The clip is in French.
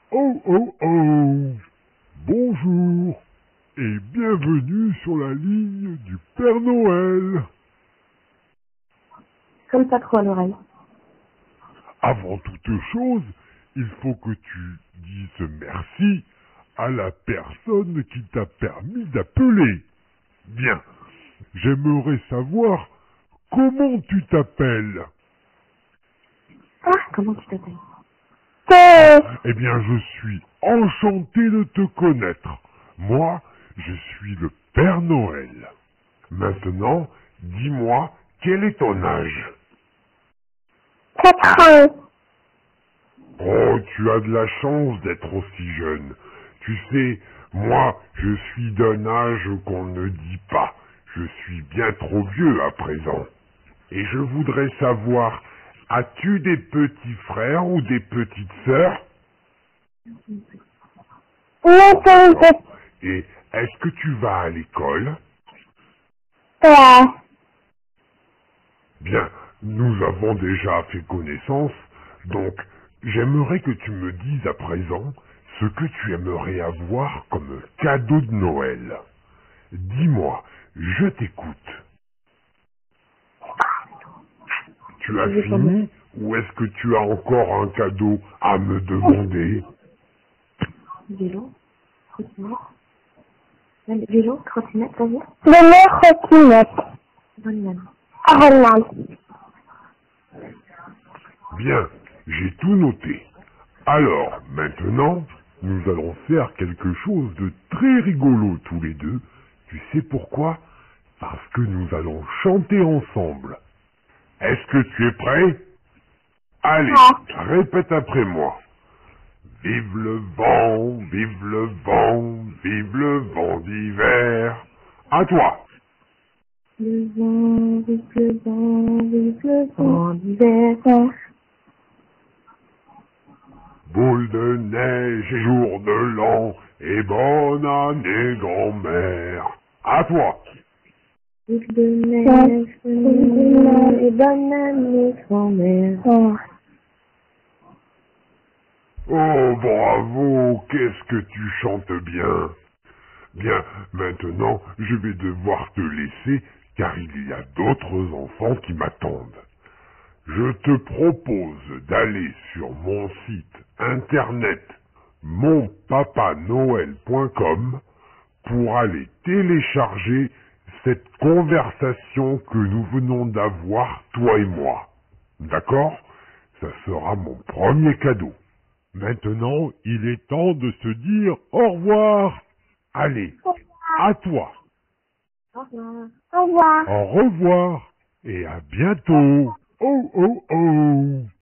Oh oh oh! Bonjour et bienvenue sur la ligne du Père Noël. Comme ça trop à l'oreille. Avant toute chose, il faut que tu dises merci à la personne qui t'a permis d'appeler. Bien, j'aimerais savoir comment tu t'appelles. Ah, comment tu t'appelles? Eh bien, je suis enchanté de te connaître. Moi, je suis le Père Noël. Maintenant, dis-moi, quel est ton âge? 4 ans. Oh, tu as de la chance d'être aussi jeune. Tu sais, moi, je suis d'un âge qu'on ne dit pas. Je suis bien trop vieux à présent. Et je voudrais savoir, as-tu des petits frères ou des petites sœurs? D'accord. Et est-ce que tu vas à l'école? Bien, nous avons déjà fait connaissance, donc j'aimerais que tu me dises à présent ce que tu aimerais avoir comme cadeau de Noël. Dis-moi, je t'écoute. Tu as fini ou est-ce que tu as encore un cadeau à me demander? Vélo, trottinette. Vélo, trottinette, t'as vu? Vélo, trottinette. Bonne main. Bien, j'ai tout noté. Alors, maintenant, nous allons faire quelque chose de très rigolo tous les deux. Tu sais pourquoi? Parce que nous allons chanter ensemble. Est-ce que tu es prêt? Allez, répète après moi. Vive le vent, vive le vent, vive le vent d'hiver. À toi. Le vent, vive le vent, vive le vent d'hiver. Boule de neige et jour de l'an, et bonne année grand-mère. À toi. Vive de neige, et bonne année, grand-mère. Oh, bravo, qu'est-ce que tu chantes bien. Bien, maintenant, je vais devoir te laisser, car il y a d'autres enfants qui m'attendent. Je te propose d'aller sur mon site internet monpapanoël.com pour aller télécharger cette conversation que nous venons d'avoir, toi et moi. D'accord? Ça sera mon premier cadeau. Maintenant, il est temps de se dire au revoir. Allez, à toi. Au revoir. Au revoir. Au revoir et à bientôt. Oh oh oh.